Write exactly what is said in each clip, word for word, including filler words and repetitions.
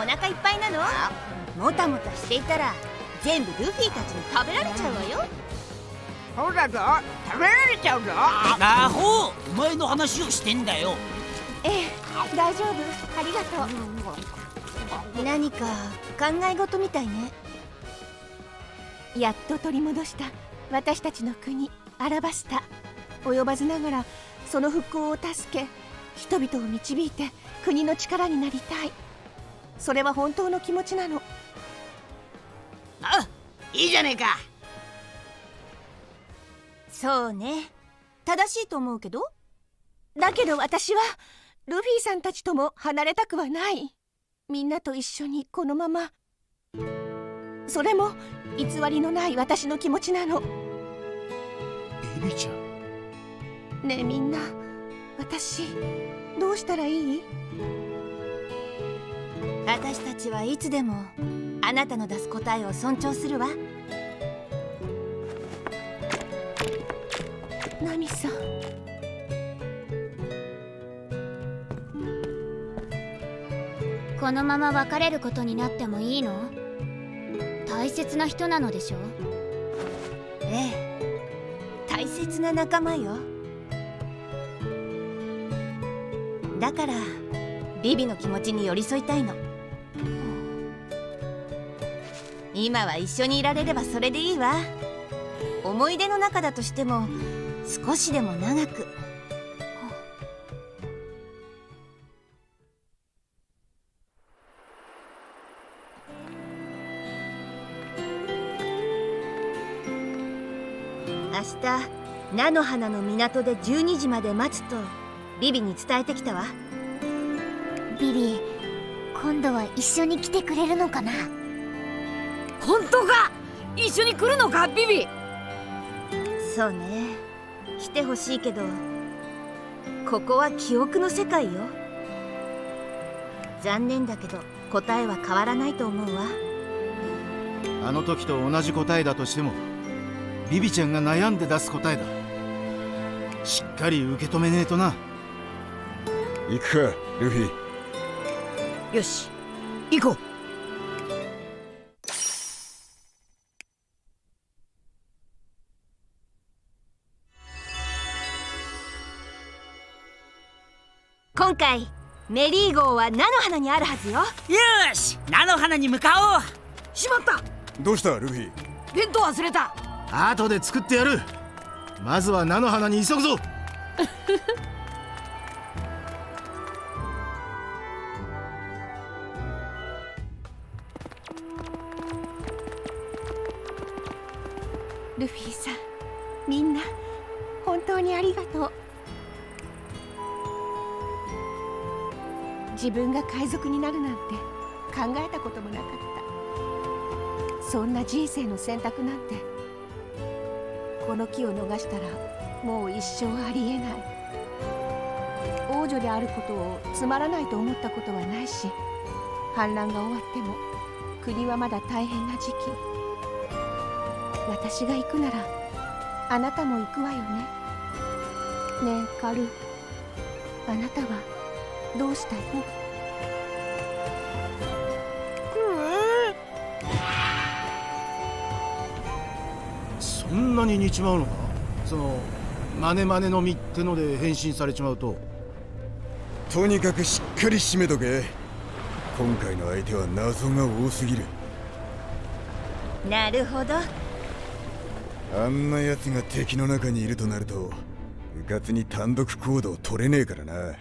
腹いっぱいなの？もたもたしていたら全部ルフィたちに食べられちゃうわよ。 そうだぞ、食べられちゃうぞ。 アホ、お前の話をしてんだよ。 ええ、大丈夫、ありがとう。何か考え事みたいね。やっと取り戻した私たちの国アラバスタ。及ばずながらその復興を助け、人々を導いて国の力になりたい。それは本当の気持ちなの。 あ、いいじゃねえか。 そうね、正しいと思うけど。だけど私はルフィさんたちとも離れたくはない。みんなと一緒にこのまま。それも偽りのない私の気持ちなの。 ビビちゃん。 ねえみんな、私どうしたらいい？私たちはいつでもあなたの出す答えを尊重するわ。ナミさん。 このまま別れることになってもいいの？大切な人なのでしょ？ ええ、大切な仲間よ。だからビビの気持ちに寄り添いたいの。今は一緒にいられればそれでいいわ。思い出の中だとしても少しでも長く。明日菜の花の港でじゅうにじまで待つとビビに伝えてきたわ。 ビビ、今度は一緒に来てくれるのかな？ 本当か？一緒に来るのか、ビビ？ そうね、来てほしいけどここは記憶の世界よ。残念だけど答えは変わらないと思うわ。 あの時と同じ答えだとしてもビビちゃんが悩んで出す答えだ。しっかり受け止めねえとな。 行くか、ルフィ。 よし、行こう。 今回メリー号は菜の花にあるはずよ。 よし、菜の花に向かおう。 しまった。 どうしたルフィ？ 弁当忘れた。 後で作ってやる。まずは菜の花に急ぐぞ。 ルフィさん、みんな本当にありがとう。自分が海賊になるなんて考えたこともなかった。そんな人生の選択なんてこの機を逃したらもう一生ありえない。王女であることをつまらないと思ったことはないし、反乱が終わっても国はまだ大変な時期。私が行くならあなたも行くわよね。ねえカル、あなたはどうしたいの？ そんなに似ちまうのか？そのマネマネの実ってので変身されちまうと。 とにかくしっかり締めとけ。今回の相手は謎が多すぎる。 なるほど。 あんな奴が敵の中にいるとなるとうかつに単独行動取れねえからな。 よ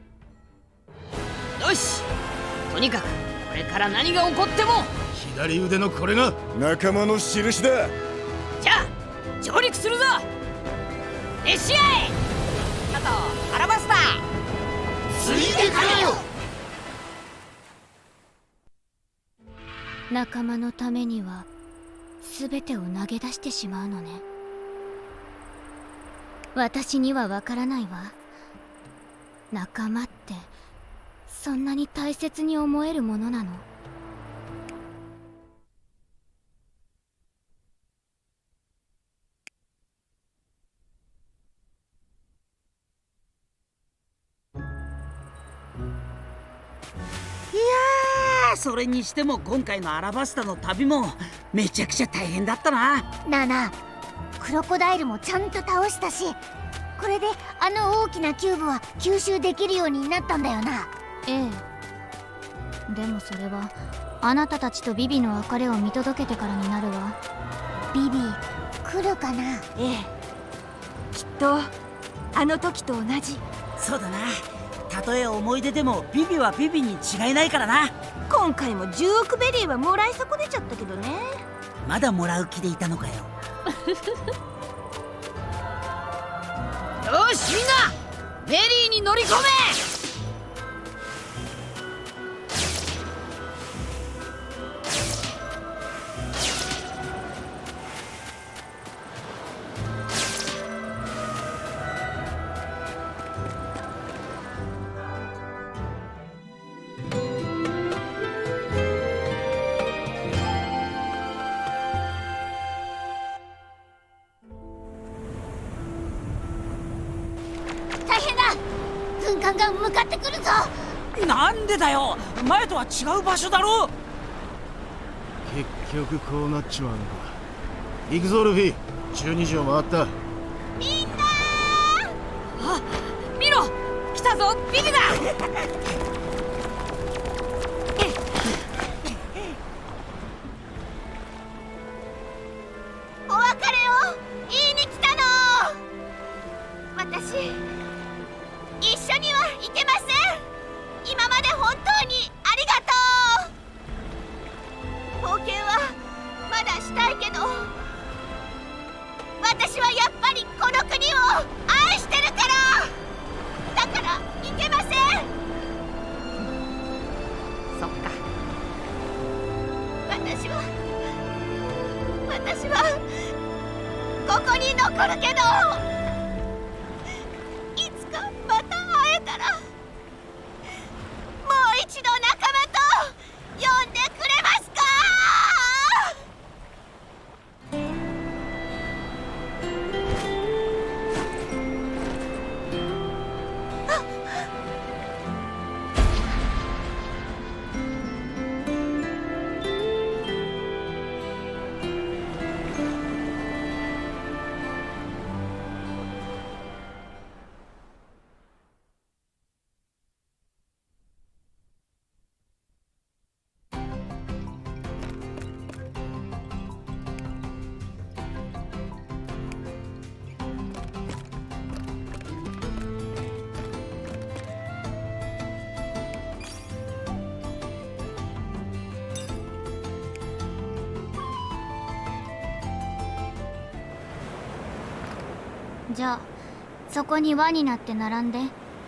し、とにかくこれから何が起こっても左腕のこれが仲間の印だ。 じゃあ上陸するぞ。熱し合え。あとアラバスタついてくれよ。 仲間のためには全てを投げ出してしまうのね。私にはわからないわ。仲間ってそんなに大切に思えるものなの？ ーそれにしても今回のアラバスタの旅もめちゃくちゃ大変だったな。 なあなあ、クロコダイルもちゃんと倒したし、これであの大きなキューブは吸収できるようになったんだよな。ええ、でもそれはあなたたちとビビの別れを見届けてからになるわ。ビビ来るかな。 ええ、きっとあの時と同じ。 そうだな、たとえ思い出でもビビはビビに違いないからな。 今回もじゅうおくベリーはもらい損ねちゃったけどね。 まだもらう気でいたのかよ。 よしみんな、ベリーに乗り込め。 大変だ、軍艦が向かってくるぞ。 なんでだよ、前とは違う場所だろ。 結局こうなっちまうのか。行くぞルフィ、じゅうにじを回った。 みんなー、あ、見ろ、来たぞビビだ。お別れを言いに来たの。私一緒には行けません。今まで本当にありがとう。冒険はまだしたいけど、私はやっぱりこの国を愛してるから。だから行けません。そっか。私は私はここに残るけど、いつかまた会えたらもう一度仲間と呼んでくれますか。 じゃあそこに輪になって並んで。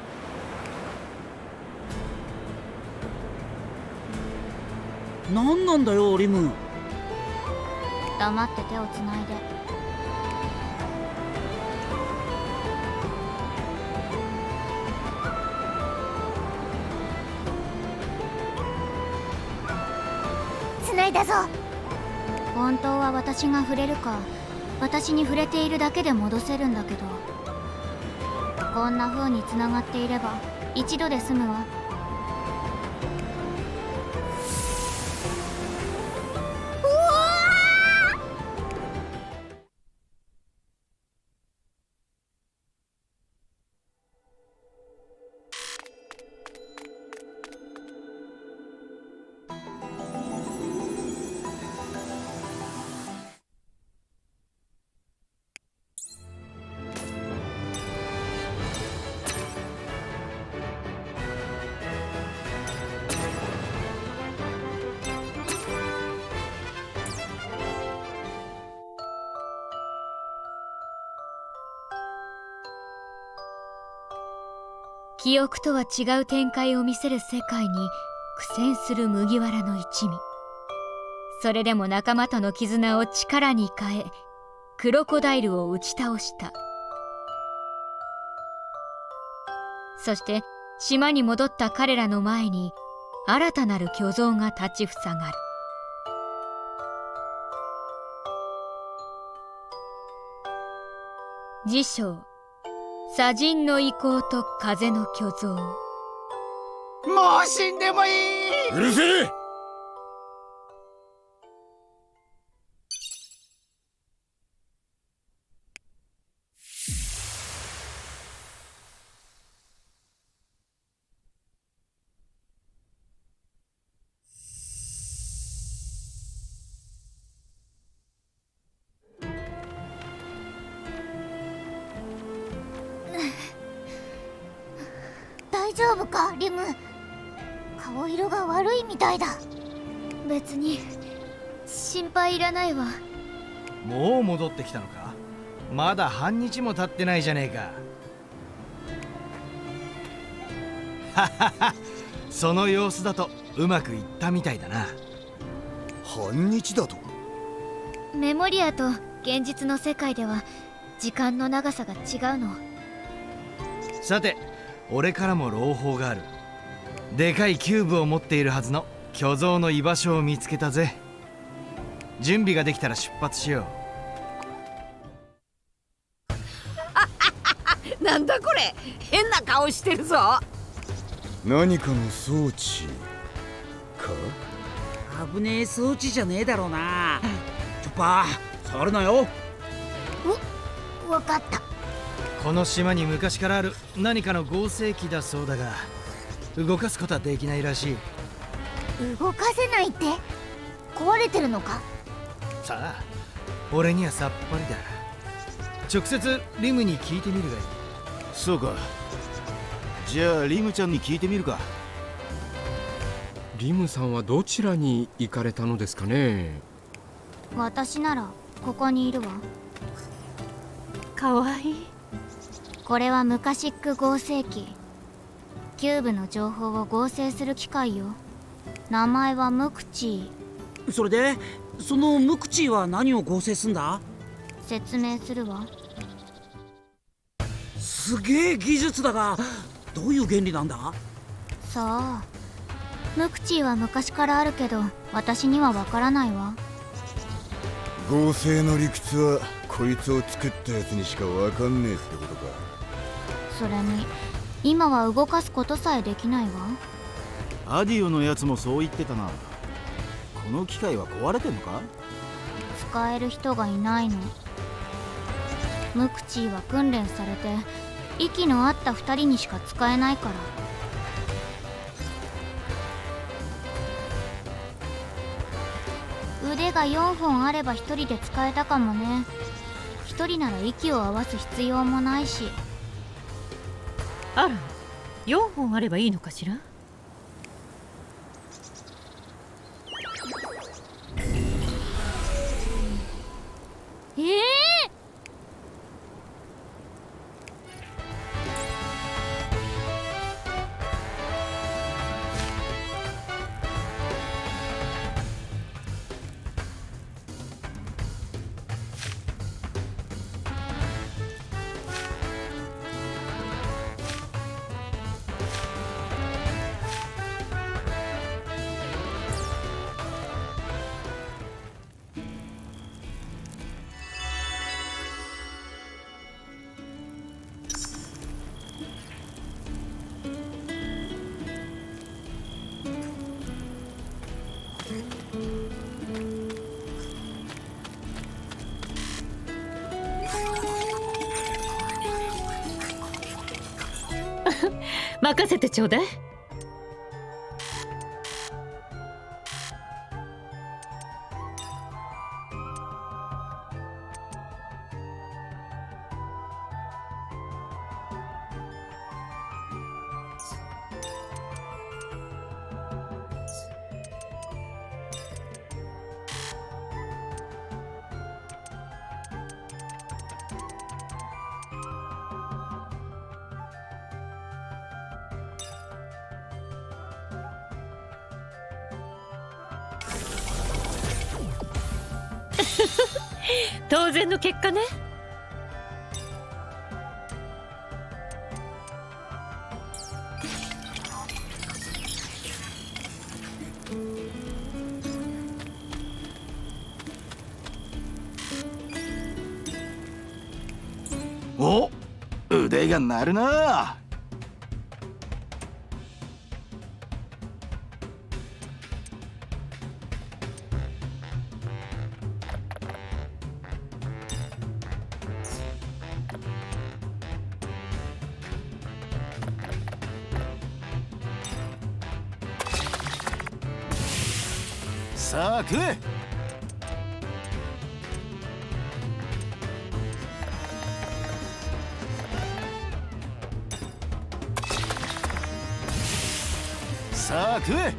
なんなんだよリム。 黙って手をつないで。つないだぞ。本当は私が触れるか、私に触れているだけで戻せるんだけど、こんな風につながっていれば一度で済むわ。 記憶とは違う展開を見せる世界に苦戦する麦わらの一味。それでも仲間との絆を力に変え、クロコダイルを打ち倒した。そして島に戻った彼らの前に新たなる巨像が立ちふさがる。辞書砂塵の遺構と風の巨像。 もう死んでもいい。 うるせえ。 丈夫かリム？顔色が悪いみたいだ。 別に心配いらないわ。 もう戻ってきたのか？まだ半日も経ってないじゃねえか。ははは、その様子だとうまくいったみたいだな。 半日だと？ メモリアと現実の世界では時間の長さが違うの。 さて、俺からも朗報がある。でかいキューブを持っているはずの巨像の居場所を見つけたぜ。準備ができたら出発しよう。なんだこれ、変な顔してるぞ。 何かの装置か？ 危ねえ装置じゃねえだろうな。チョッパー、触るなよ。 う、わかった。 この島に昔からある何かの合成機だそうだが、動かすことはできないらしい。 動かせないって？壊れてるのか？ さあ、俺にはさっぱりだ。直接リムに聞いてみるがいい。 そうか。じゃあリムちゃんに聞いてみるか。 リムさんはどちらに行かれたのですかね？ 私ならここにいるわ。 かわいい。 これは昔っく合成機。キューブの情報を合成する機械よ。名前はムクチー。それでそのムクチーは何を合成すんだ？ 説明するわ。 すげえ技術だが、どういう原理なんだ？ さあ、ムクチーは昔からあるけど私にはわからないわ。 合成の理屈はこいつを作ったやつにしかわかんねえってことか。 それに今は動かすことさえできないわ。 アディオのやつもそう言ってたな。この機械は壊れてんのか？ 使える人がいないの。ムクチーは訓練されて息の合ったふたりにしか使えないから。腕がよんほんあればひとりで使えたかもね。ひとりなら息を合わす必要もないし。 あら、よんほんあればいいのかしら？ ええ任せてちょうだい。当然の結果ね。 お、腕が鳴るな。さあ食え。 さあ食え。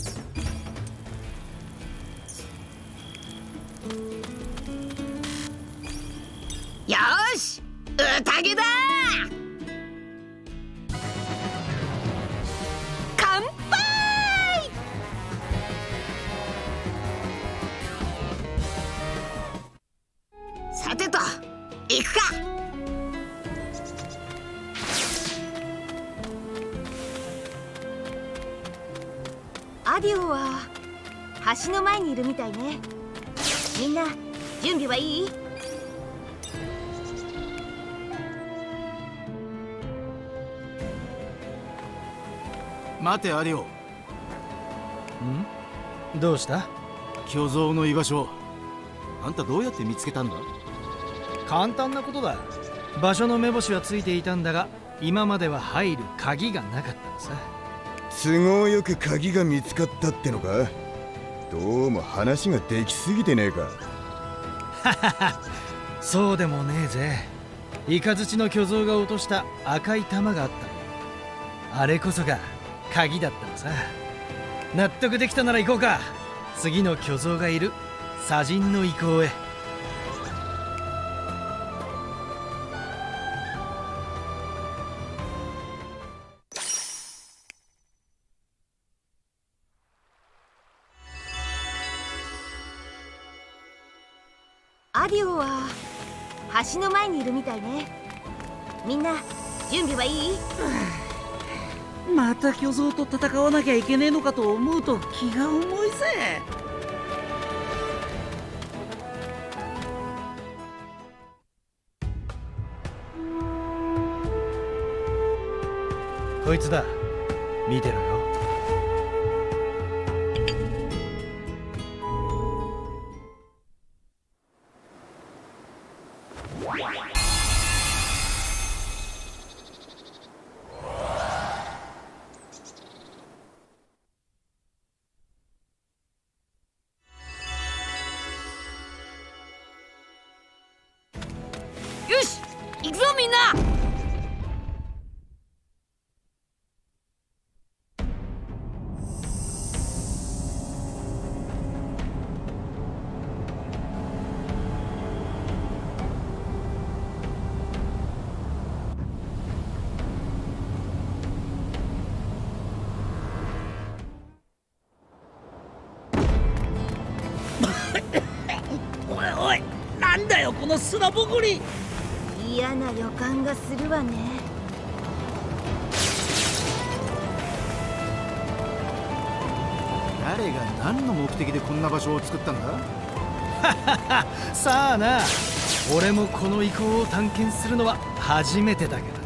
よーし、宴だ。乾杯。さてと行くか。 アディオは橋の前にいるみたいね。みんな準備はいい？ 待てアディオ。 ん？どうした？ 巨像の居場所、あんたどうやって見つけたんだ？ 簡単なことだ。場所の目星はついていたんだが、今までは入る鍵がなかったのさ。 都合よく鍵が見つかったってのか？どうも話ができすぎてねえか。 ははは、そうでもねえぜ。イカズチの巨像が落とした赤い玉があったの。あれこそが鍵だったのさ。納得できたなら行こうか。次の巨像がいる砂塵の遺構へ。 アディオは橋の前にいるみたいね。みんな準備はいい？ また巨像と戦わなきゃいけねえのかと思うと気が重いぜ。 こいつだ、見てろよ。 よし、行くぞみんな。 おいおい、なんだよこの砂ぼこり。 嫌な予感がするわね。 誰が何の目的でこんな場所を作ったんだ？ さあな、俺もこの遺構を探検するのは初めてだからな。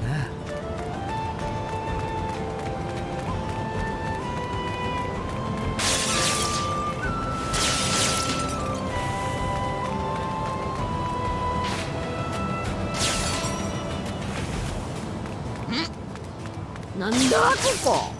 なんだここ。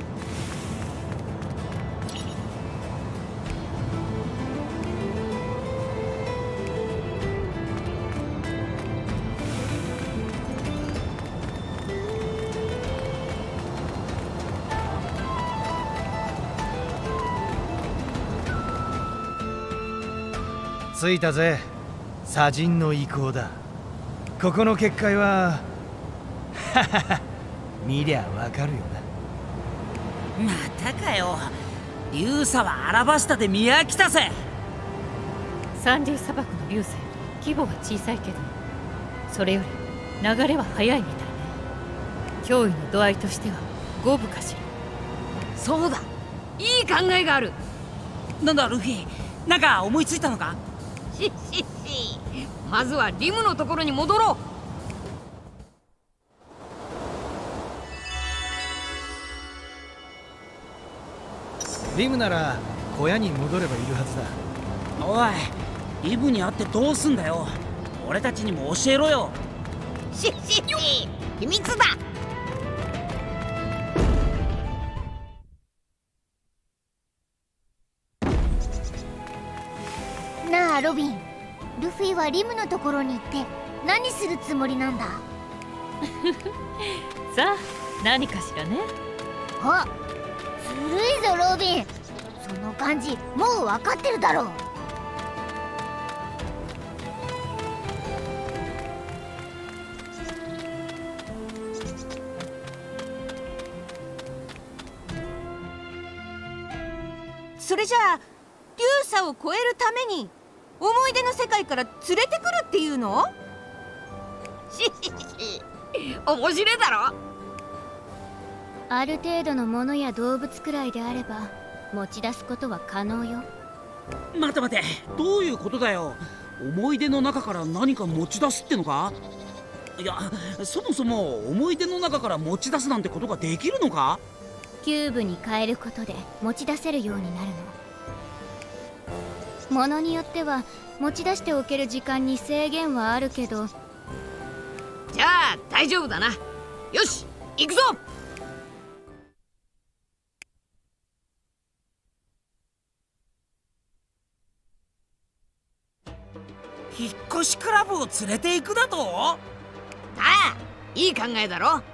着いたぜ。砂塵の遺構だ。ここの結界はははは、見りゃわかるよな。またかよ。竜砂はアラバスタで見飽きたぜ。 サンディ砂漠の竜砂より規模は小さいけど、それより流れは速いみたいね。脅威の度合いとしては五分かしら。 そうだ、いい考えがある。 なんだルフィ、なんか思いついたのか？ しっしっし、まずはリムのところに戻ろう。 リムなら小屋に戻ればいるはずだ。 おい、イブに会ってどうすんだよ。俺たちにも教えろよ。 しっしっし、秘密だ。 なあロビン、ルフィはリムのところに行って何するつもりなんだ？ さあ何かしらね。 あ、 ずるいぞロビン。その感じもう分かってるだろう。 それじゃあ流砂を超えるために思い出の世界から連れてくるっていうの？ しひひ面白いだろ。 ある程度のものや動物くらいであれば持ち出すことは可能よ。 待て待て、どういうことだよ。思い出の中から何か持ち出すってのか？いや、そもそも思い出の中から持ち出すなんてことができるのか？ キューブに変えることで持ち出せるようになるの。ものによっては持ち出しておける時間に制限はあるけど。 じゃあ大丈夫だな。よし行くぞ。 引っ越しクラブを連れて行くだと？ああ、いい考えだろ。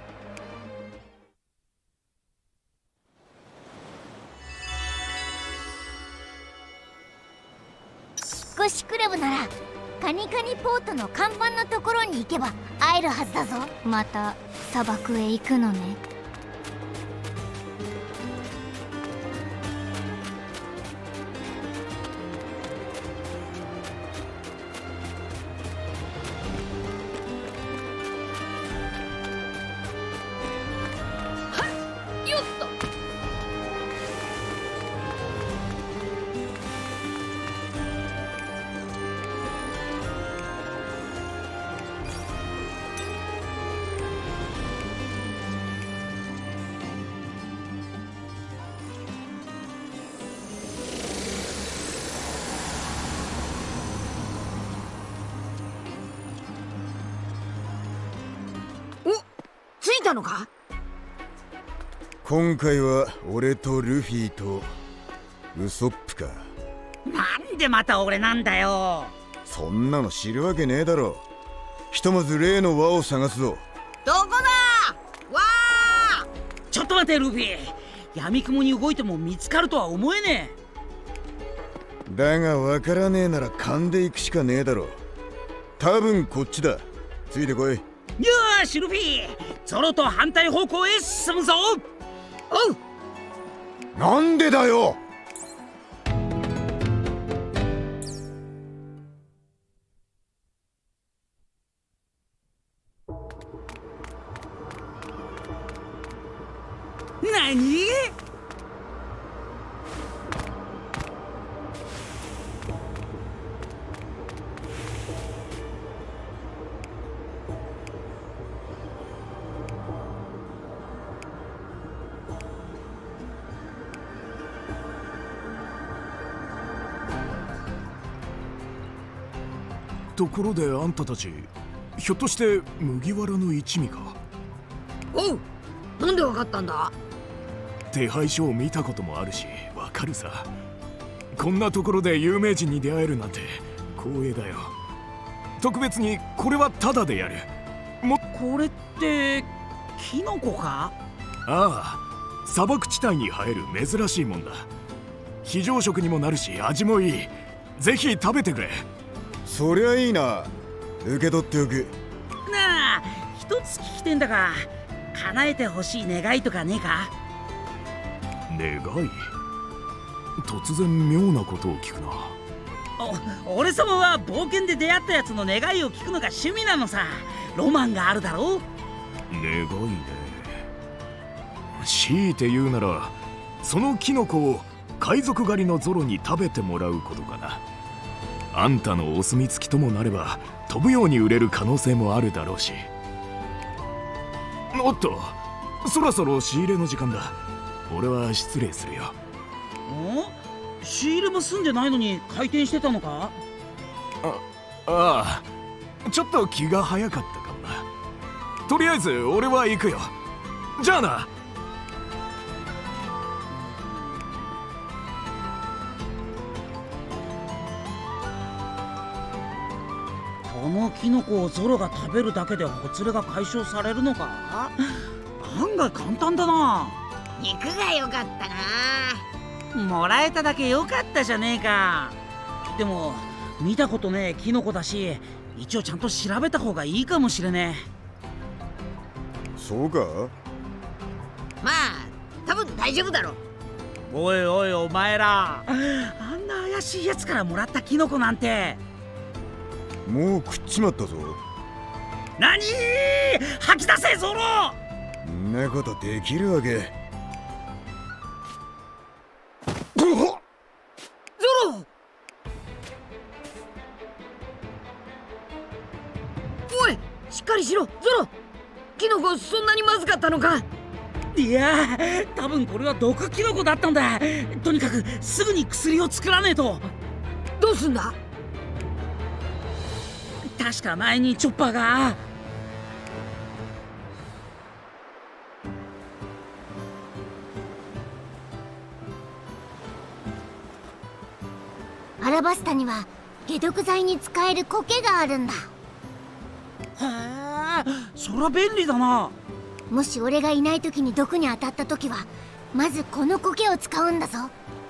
引っ越しクラブならカニカニポートの看板のところに行けば会えるはずだぞ。 また砂漠へ行くのね。 よっと。着いたのか？ 今回は俺とルフィとウソップか。 なんでまた俺なんだよ。 そんなの知るわけねえだろ。ひとまず例の輪を探すぞ。 どこだ？わあ！ ちょっと待てルフィ、闇雲に動いても見つかるとは思えねえ。だがわからねえなら勘で行くしかねえだろ。多分こっちだ。ついてこい。 よーしルフィ、ゾロと反対方向へ進むぞ。 おう。 なんでだよ。 何？ ところであんたたち、ひょっとして麦わらの一味か？ おう、なんでわかったんだ？ 手配書を見たこともあるしわかるさ。こんなところで有名人に出会えるなんて光栄だよ。特別にこれはタダでやる。もこれってキノコか？ ああ、砂漠地帯に生える珍しいもんだ。非常食にもなるし味もいい。ぜひ食べてくれ。 そりゃいいな。受け取っておく。 なあ、一つ聞きてんだが、叶えてほしい願いとかねえか？ 願い？突然妙なことを聞くな。 お俺様は冒険で出会ったやつの願いを聞くのが趣味なのさ。ロマンがあるだろう。 願いね。強いて言うならそのキノコを海賊狩りのゾロに食べてもらうことかな。あんたのお墨付きともなれば飛ぶように売れる可能性もあるだろうし。おっと、そろそろ仕入れの時間だ。俺は失礼するよ。 ん？仕入れも済んでないのに開店してたのか？ あ、ああ、ちょっと気が早かったかもな。とりあえず俺は行くよ。じゃあな。 このキノコをゾロが食べるだけでほつれが解消されるのか？案外簡単だな。 肉が良かったな。 もらえただけ良かったじゃねえか。でも見たことねえキノコだし、一応ちゃんと調べた方がいいかもしれねえ。そうか？ まあ多分大丈夫だろう。 おいおいお前ら、あんな怪しいやつからもらったキノコなんて。 もう食っちまったぞ。 何？吐き出せゾロ。 んなことできるわけ。 ゾロ！おい、しっかりしろゾロ。キノコそんなにまずかったのか？ いや多分これは毒キノコだったんだ。とにかくすぐに薬を作らねえと。 どうすんだ？ 確か前にチョッパーが。 アラバスタには解毒剤に使える苔があるんだ。 へえ、そりゃ便利だな。 もし俺がいない時に毒に当たった時はまずこの苔を使うんだぞ。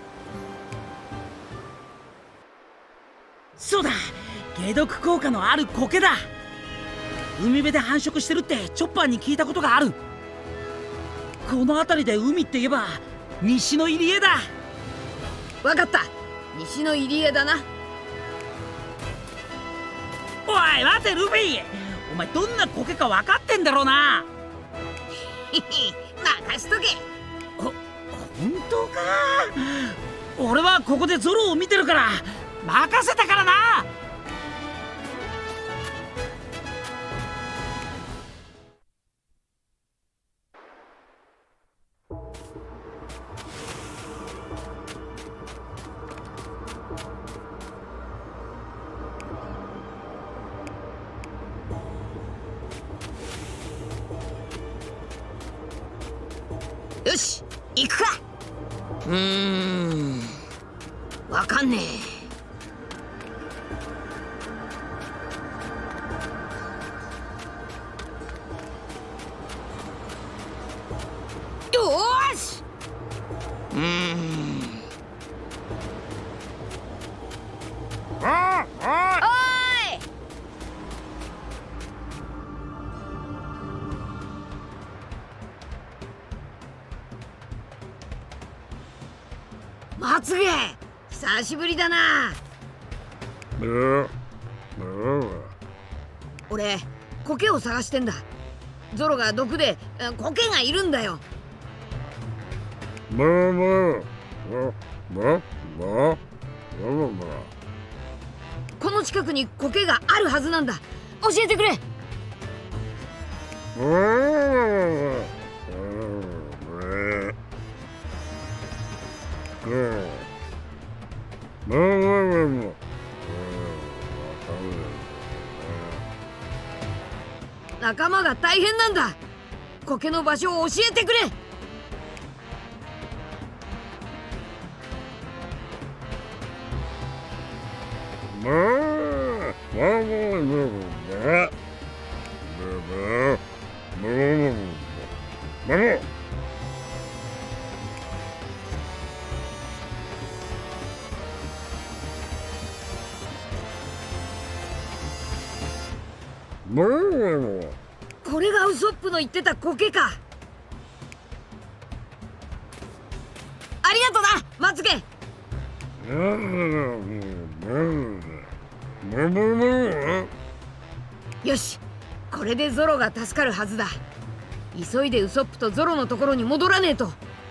そうだ、解毒効果のある苔だ。海辺で繁殖してるってチョッパーに聞いたことがある。この辺りで海って言えば西の入り江だ。 わかった、西の入り江だな。 おい待てルフィ、お前どんな苔か分かってんだろうな。 任しとけ。 ほ、本当か？俺はここでゾロを見てるから任せたからな。 よし、行くか。うーん、わかんねえ。よーし。うーん。 ああおーい。まつげ、久しぶりだな。俺、苔を探してんだ。ゾロが毒で苔がいるんだよ。この近くに苔があるはずなんだ。教えてくれ。仲間が大変なんだ。苔の場所を教えてくれ。これがウソップの言ってた苔か。ありがとな、まつげ。よし、これでゾロが助かるはずだ。急いでウソップとゾロのところに戻らねえと。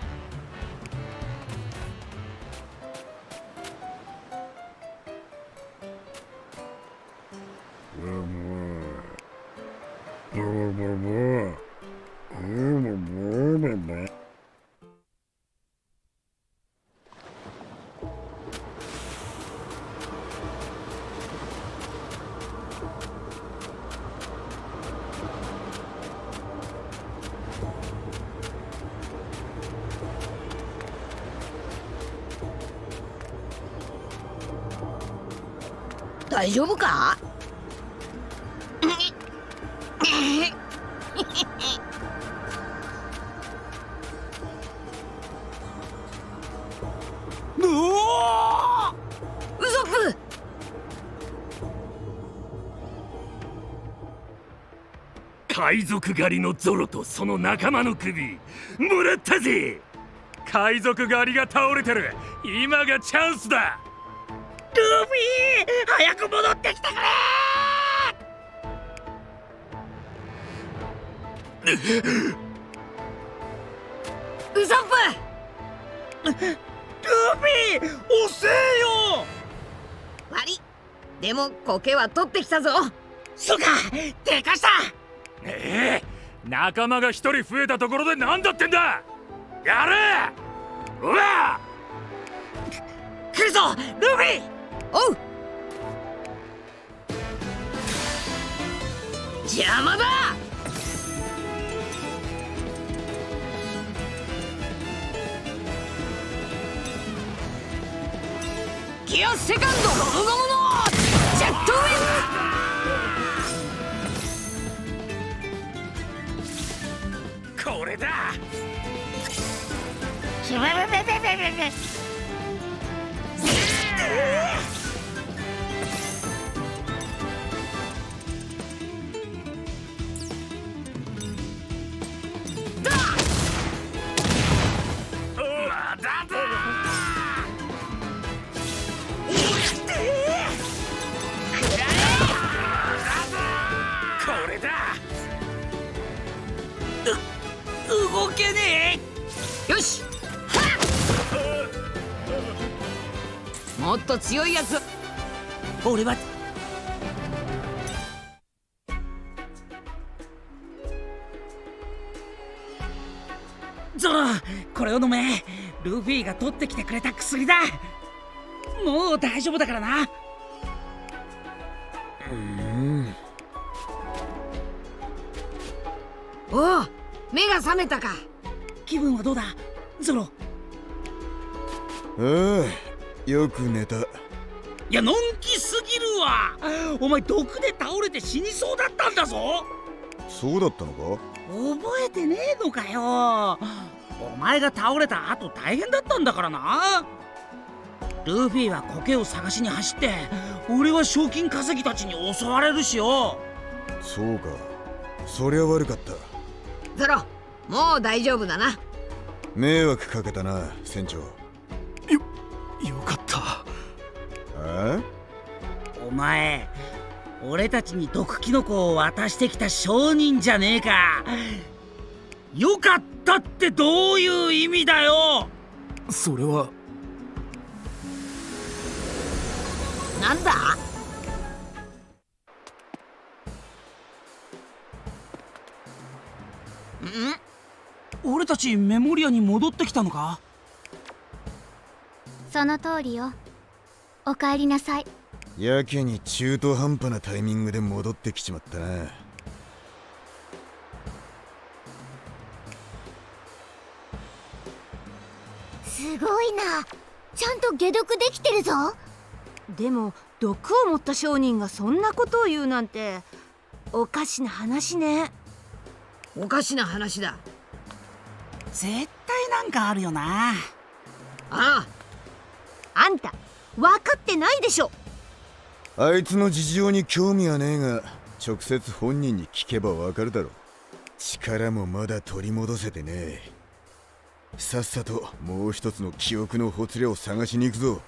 大丈夫か？ 海賊狩りのゾロとその仲間の首もらったぜ。海賊狩りが倒れてる。今がチャンスだ。 ルフィ、早く戻ってきてくれ。 ウソップ、 ルフィ遅えよ。 悪い。でも苔は取ってきたぞ。 そうか、でかした。 ええ、仲間が一人増えたところで何だってんだ。やれ。うわ来るぞルフィ。 おう。邪魔だ。ギアセカンドゴムゴムのジェットウィング。 これだ。 キベベベベベベベ。動けねえ。よし、もっと強いやつ。 俺はゾロ、これを飲め。ルフィが取ってきてくれた薬だ。もう大丈夫だからな。 うん。 おお、目が覚めたか。 気分はどうだゾロ。 ああ、よく寝た。 いや、のんきすぎるわ。お前毒で倒れて死にそうだったんだぞ。 そうだったのか。 覚えてねえのかよ。お前が倒れた後大変だったんだからな。ルフィは苔を探しに走って、俺は賞金稼ぎたちに襲われるしよ。 そうか、そりゃ悪かった。 ゾロ、もう大丈夫だな。 迷惑かけたな、船長。よ、 よかった。 ああ？ お前、俺たちに毒キノコを渡してきた商人じゃねえか。よかったってどういう意味だよ。 それはなんだ。 ん？俺たちメモリアに戻ってきたのか？ その通りよ。お帰りなさい。 やけに中途半端なタイミングで戻ってきちまったな。 すごいな。ちゃんと解毒できてるぞ。 でも毒を持った商人がそんなことを言うなんておかしな話ね。 おかしな話だ。 絶対なんかあるよな。 ああ。 あんた分かってないでしょ。 あいつの事情に興味はねえが、直接本人に聞けばわかるだろ。力もまだ取り戻せてねえ。さっさともう一つの記憶のほつれを探しに行くぞ。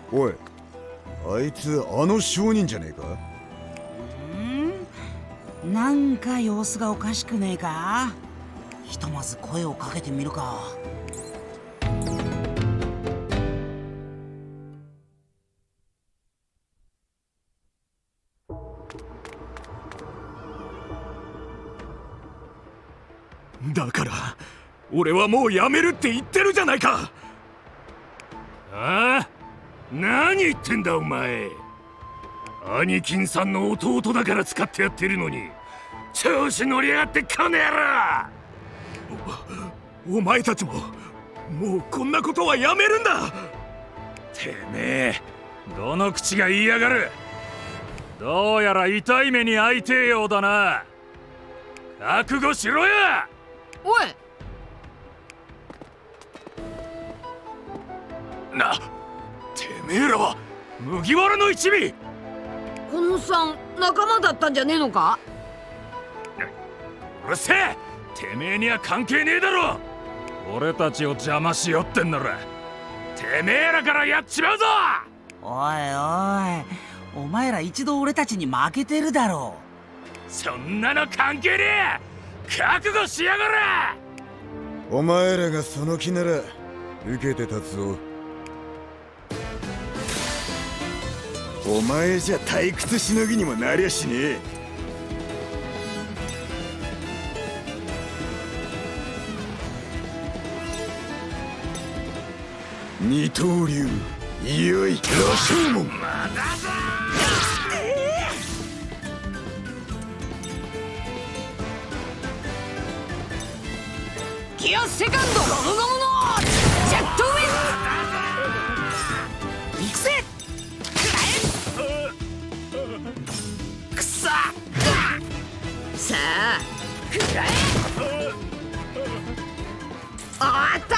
おい、あいつあの商人じゃねえか？ ん？なんか様子がおかしくねえか？ひとまず声をかけてみるか。 だから俺はもうやめるって言ってるじゃないか。ああ、何言ってんだお前。兄貴さんの弟だから使ってやってるのに調子乗りやがってこの野郎。お, お前たちももうこんなことはやめるんだ。てめえどの口が言いやがる。どうやら痛い目に遭いてえようだな。覚悟しろや。 おい、 な、てめえらは麦わらの一味。 このおっさん仲間だったんじゃねえのか。 うるせえ、てめえには関係ねえだろ。俺たちを邪魔しよってんならてめえらからやっちまうぞ。 おいおい、お前ら一度俺たちに負けてるだろう。そんなの関係ねえ。覚悟しやがれ。 お前らがその気なら受けて立つぞ。お前じゃ退屈しのぎにもなりゃしねえ。二刀流いよい羅生門。 まだだ。 ギアセカンドゴムゴムのジェットウィン。行くぜ。くささあ食らえ。あった。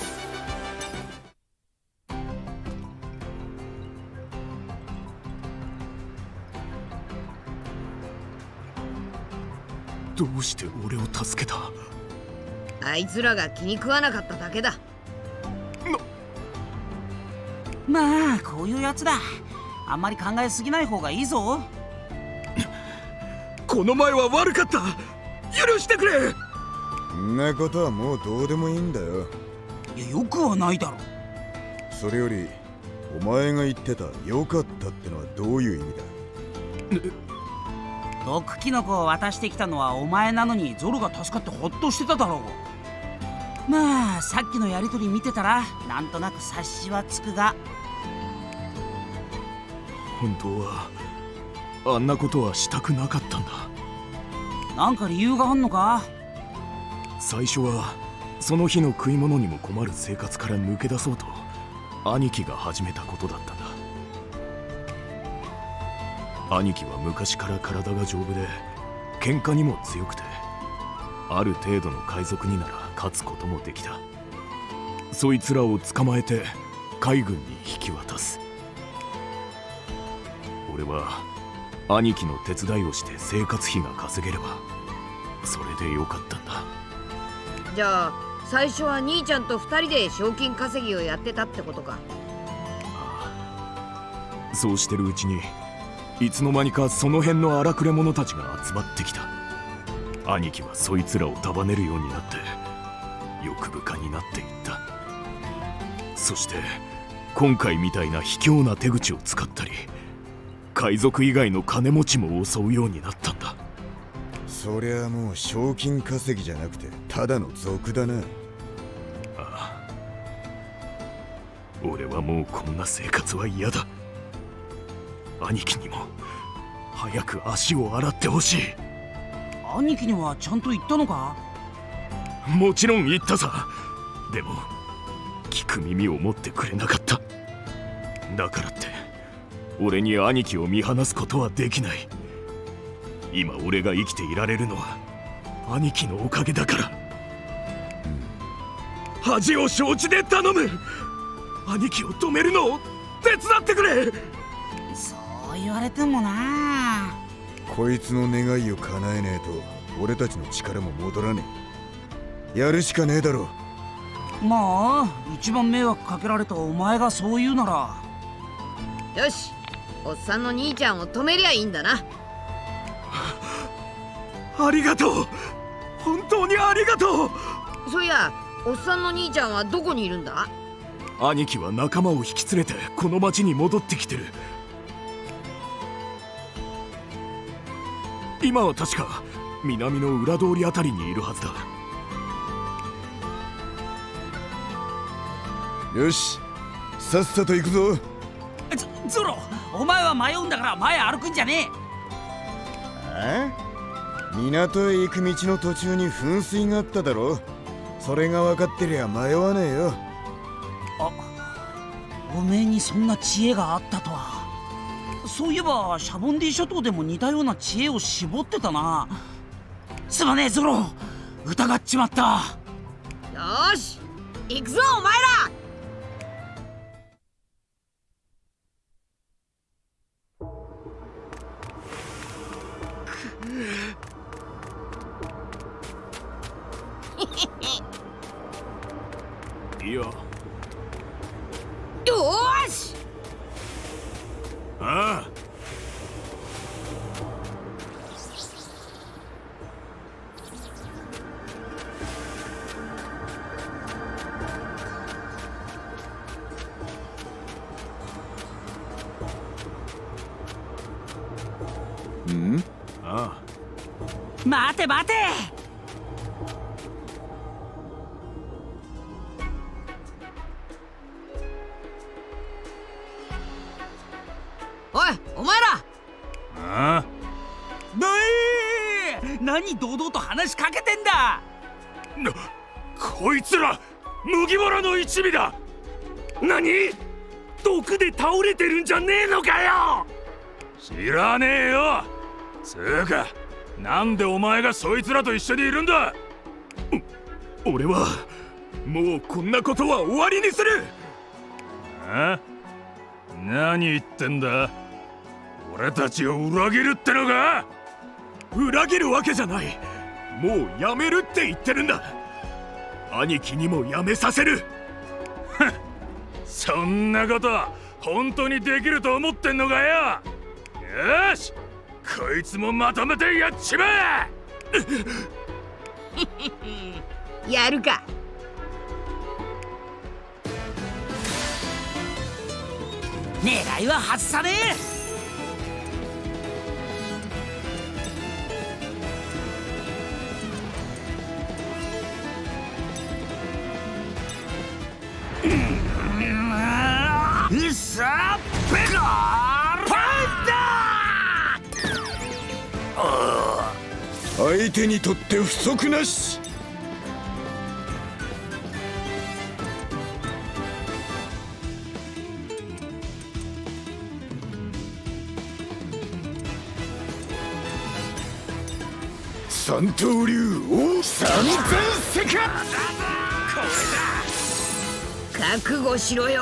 どうして俺を助けた？ あいつらが気に食わなかっただけだ。 まあこういうやつだ。あんまり考えすぎない方がいいぞ。 この前は悪かった。許してくれ。 そんなことはもうどうでもいいんだよ。 いや、よくはないだろ。 それよりお前が言ってた良かったってのはどういう意味だ？ 毒キノコを渡してきたのはお前なのにゾロが助かってほっとしてただろう。まあさっきのやりとり見てたらなんとなく察しはつくが。 本当はあんなことはしたくなかったんだ。 なんか理由があんのか？ 最初はその日の食い物にも困る生活から抜け出そうと兄貴が始めたことだったんだ。兄貴は昔から体が丈夫で喧嘩にも強くて、ある程度の海賊になら勝つこともできた。そいつらを捕まえて海軍に引き渡す。俺は兄貴の手伝いをして生活費が稼げればそれでよかったんだ。 じゃあ最初は兄ちゃんと二人で賞金稼ぎをやってたってことか。 ああ、そうしてるうちにいつの間にかその辺の荒くれ者たちが集まってきた。兄貴はそいつらを束ねるようになって欲深になっていった。そして今回みたいな卑怯な手口を使ったり海賊以外の金持ちも襲うようになったんだ。 そりゃもう賞金稼ぎじゃなくてただの賊だな。 ああ、俺はもうこんな生活は嫌だ。兄貴にも早く足を洗ってほしい。 兄貴にはちゃんと言ったのか？ もちろん言ったさ。でも聞く耳を持ってくれなかった。だからって俺に兄貴を見放すことはできない。今俺が生きていられるのは兄貴のおかげだから。恥を承知で頼む。兄貴を止めるのを手伝ってくれ。 そう言われてもな。 こいつの願いを叶えねえと俺たちの力も戻らねえ。やるしかねえだろ。 まあ一番迷惑かけられたお前がそう言うなら。 よし、おっさんの兄ちゃんを止めりゃいいんだな。 ありがとう、本当にありがとう。 そういや、おっさんの兄ちゃんはどこにいるんだ？ 兄貴は仲間を引き連れてこの町に戻ってきてる。今は確か南の裏通りあたりにいるはずだ。 よし、さっさと行くぞ。 ゾロ、お前は迷うんだから前歩くんじゃねえ。港へ行く道の途中に噴水があっただろ。それが分かってりゃ迷わねえよ。 あ、おめえにそんな知恵があったとは。そういえばシャボンディ諸島でも似たような知恵を絞ってたな。すまねえゾロ、疑っちまった。 よーし、行くぞお前ら。 いや。よーし。 ああ。 ん？ ああ。 待て待て。 おい、お前ら。 ああ。 なえー、何堂々と話しかけてんだ。 な、こいつら麦わらの一味だ。何？毒で倒れてるんじゃねえのかよ。知らねえよ。つうか、なんでお前がそいつらと一緒にいるんだ。俺はもうこんなことは終わりにする。あ？何言ってんだ。俺たちを裏切るってのか。裏切るわけじゃない。もうやめるって言ってるんだ。兄貴にもやめさせる。そんなこと本当にできると思ってんのかよ。よし、こいつもまとめてやっちまえ。やるか。 狙いは外さねえ。さあ、ペガーパンダー。相手にとって不足なし。三刀流王三千世界。 覚悟しろよ。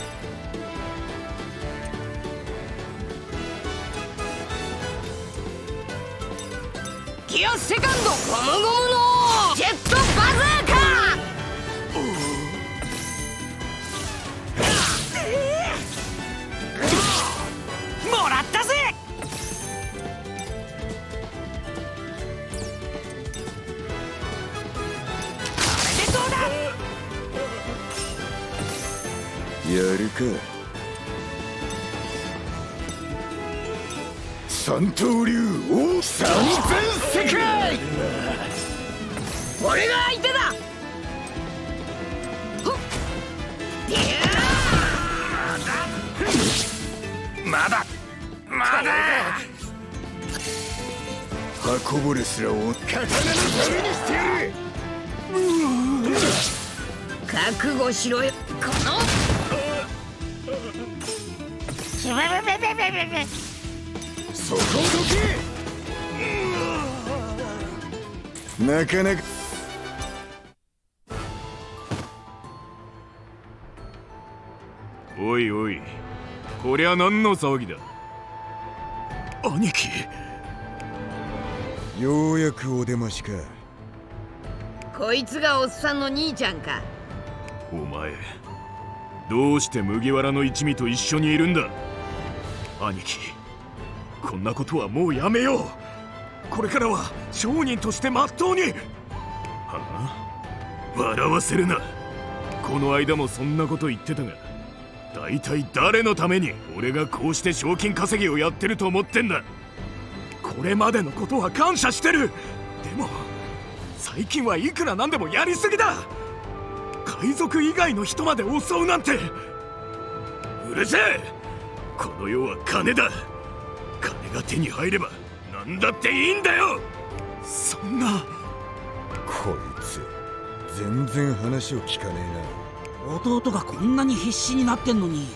ギアセカンドゴムゴムのジェットバズーカ。 もらったぜ。これでどうだ。 やるか。三刀流王三千世界。 俺が相手だ。 まだまだ。 刃こぼれすらを刀のためにしてやる。 覚悟しろよ。このそこをどけ。なかなか。 おいおい、こりゃ何の騒ぎだ。兄貴、 ようやくお出ましか。 こいつがおっさんの兄ちゃんか。 お前どうして麦わらの一味と一緒にいるんだ。 兄貴、こんなことはもうやめよう。これからは商人としてまっとうに。はあ、笑わせるな。この間もそんなこと言ってたが、大体誰のために俺がこうして賞金稼ぎをやってると思ってんだ。これまでのことは感謝してる。でも最近はいくらなんでもやりすぎだ。海賊以外の人まで襲うなんて。うるせえ。この世は金だ。金が手に入れば何だっていいんだよ。そんな。 こいつ全然話を聞かねえな。弟がこんなに必死になってんのに。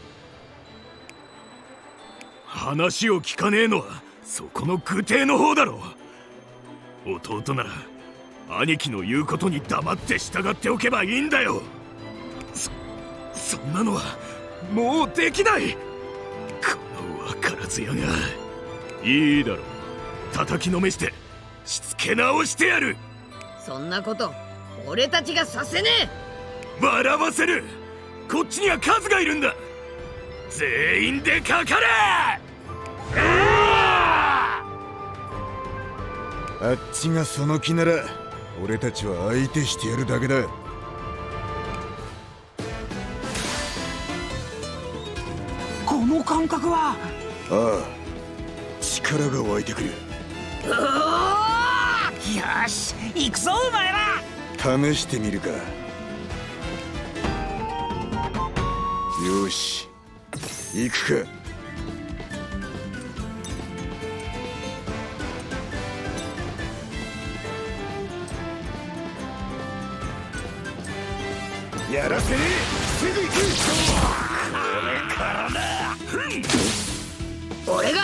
話を聞かねえのはそこの愚弟の方だろう。弟なら兄貴の言うことに黙って従っておけばいいんだよ。そそんなのはもうできない。この分からず屋が。いいだろう、叩きのめしてしつけ直してやる。 そんなこと俺たちがさせねえ。笑わせる。こっちには数がいるんだ。全員でかかれ。 あっちがその気なら俺たちは相手してやるだけだ。 この感覚は。 ああ、力が湧いてくる。 よし行くぞお前ら。 試してみるか。よし行くか。やらせねえ。すぐ行く。これからだ。 俺が。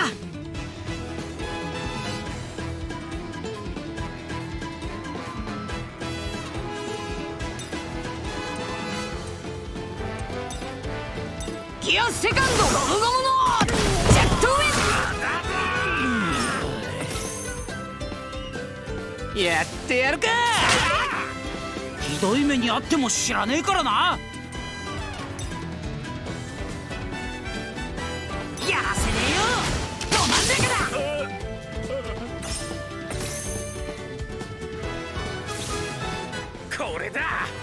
ギアセカンドゴムゴムのジェットウィン。やってやるか。 ひどい目にあっても知らねえからな。やらせねえよ。ど真ん中だ。これだ。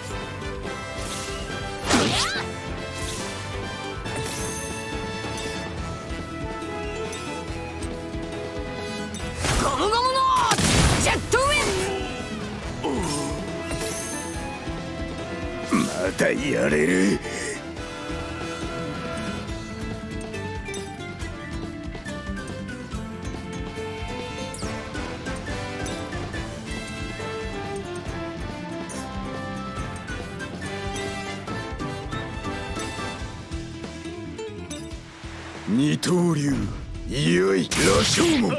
ゴムゴムのジェットウィン。 またやれる。二刀流いよい羅生門。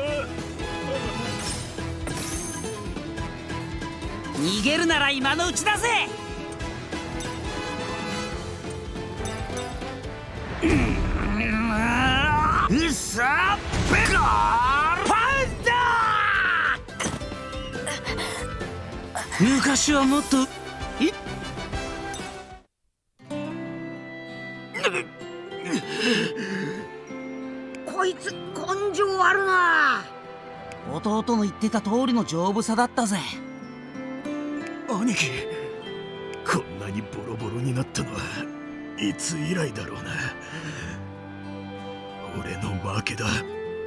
逃げるなら今のうちだぜ。うっさベガーパンダー。昔はもっといこいつ根性あるな。 弟の言ってた通りの丈夫さだったぜ。 兄貴、こんなにボロボロになったのはいつ以来だろうな。俺の負けだ。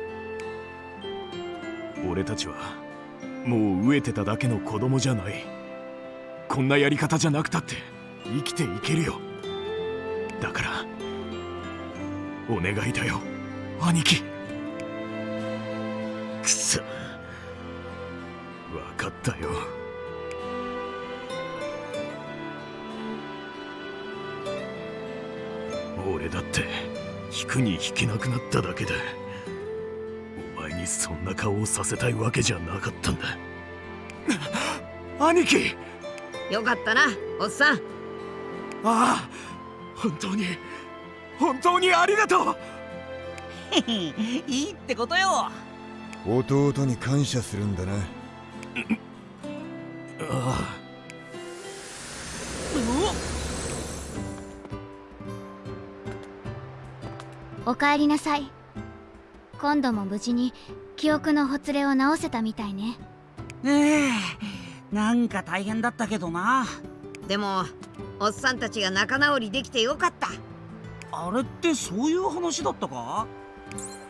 俺たちはもう飢えてただけの子供じゃない。こんなやり方じゃなくたって生きていけるよ。だからお願いだよ兄貴。くそ、分かったよ。俺だって引くに引けなくなっただけだ。お前にそんな顔をさせたいわけじゃなかったんだ。兄貴、 よかったなおっさん。 ああ、本当に本当にありがとう。 いいってことよ。 弟に感謝するんだな。 ああ。 おかえりなさい。 今度も無事に記憶のほつれを直せたみたいね。 ええ、なんか大変だったけどな。 でもおっさんたちが仲直りできてよかった。 あれってそういう話だったか？